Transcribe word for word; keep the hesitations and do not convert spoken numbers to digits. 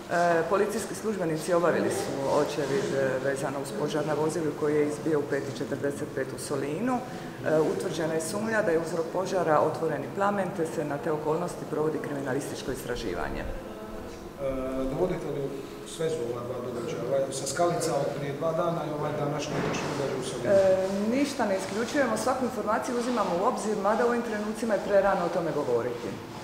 Policijski službenici obavili su očevid vezano uz požar na vozilu koji je izbio u pet i četrdeset pet u Solinu. Utvrđena je sumnja da je uzrok požara otvoreni plamen, te se na te okolnosti provodi kriminalističko istraživanje. Dovodite li u svezu ova dva događaja, sa Skalica od prije dva dana i ovaj današnji događaj u Solinu? Ništa ne isključujemo, svaku informaciju uzimamo u obzir, mada u ovim trenucima je prerano o tome govoriti.